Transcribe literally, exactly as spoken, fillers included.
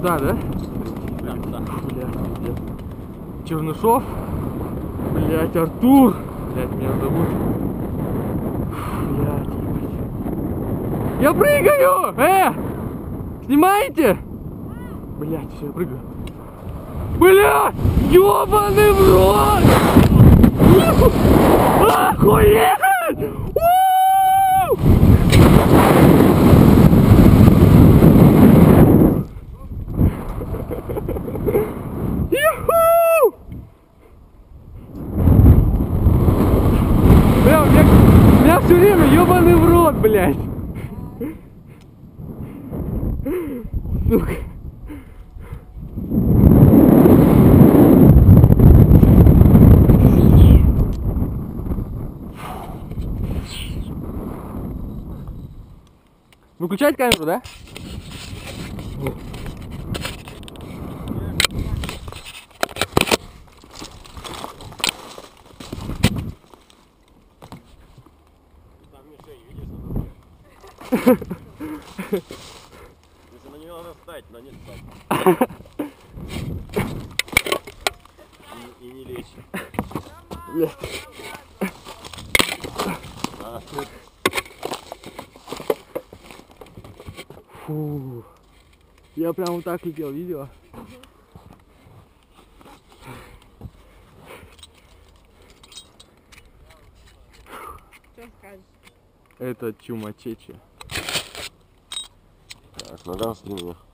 Туда, да? Да, да. Блядь, Чернышов. Блядь, Артур. Блядь, меня зовут. Блядь, ебать. Я прыгаю! Э! Снимаете? Блядь, все, я прыгаю. Блядь! Ёбаный в рот! Охуеть! Бля, у меня, у меня все время ёбаный в рот, блядь. Сука. Выключать камеру, да? Если на нее надо встать, но не встать. И, и не лечь. А. Фу. Я прям вот так летел, видела? Что скажешь? Это чумачечи. Так, нога с ними.